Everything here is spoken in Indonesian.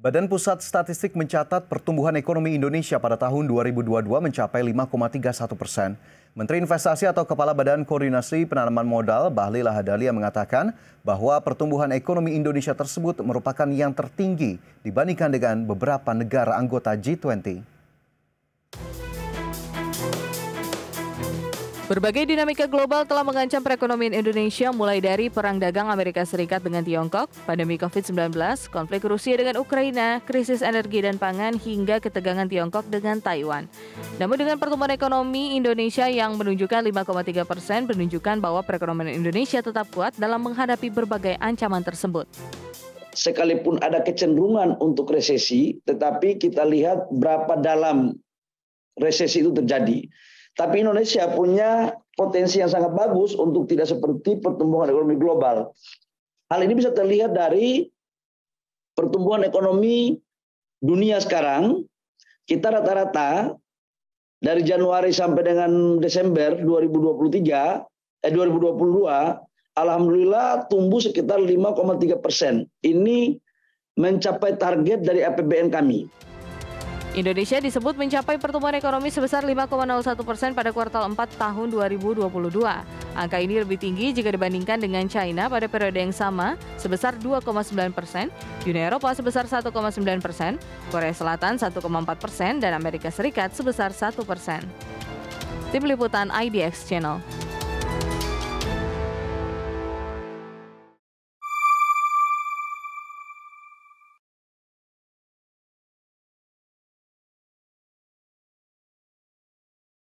Badan Pusat Statistik mencatat pertumbuhan ekonomi Indonesia pada tahun 2022 mencapai 5,31%. Menteri Investasi atau Kepala Badan Koordinasi Penanaman Modal Bahlil Lahadalia mengatakan bahwa pertumbuhan ekonomi Indonesia tersebut merupakan yang tertinggi dibandingkan dengan beberapa negara anggota G20. Berbagai dinamika global telah mengancam perekonomian Indonesia mulai dari perang dagang Amerika Serikat dengan Tiongkok, pandemi COVID-19, konflik Rusia dengan Ukraina, krisis energi dan pangan, hingga ketegangan Tiongkok dengan Taiwan. Namun dengan pertumbuhan ekonomi Indonesia yang menunjukkan 5,3% menunjukkan bahwa perekonomian Indonesia tetap kuat dalam menghadapi berbagai ancaman tersebut. Sekalipun ada kecenderungan untuk resesi, tetapi kita lihat berapa dalam resesi itu terjadi. Tapi Indonesia punya potensi yang sangat bagus untuk tidak seperti pertumbuhan ekonomi global. Hal ini bisa terlihat dari pertumbuhan ekonomi dunia sekarang. Kita rata-rata dari Januari sampai dengan Desember 2022, alhamdulillah tumbuh sekitar 5,3%. Ini mencapai target dari APBN kami. Indonesia disebut mencapai pertumbuhan ekonomi sebesar 5,01% pada kuartal 4 tahun 2022. Angka ini lebih tinggi jika dibandingkan dengan China pada periode yang sama sebesar 2,9%, Uni Eropa sebesar 1,9%, Korea Selatan 1,4%, dan Amerika Serikat sebesar 1%. Tim Liputan IDX Channel.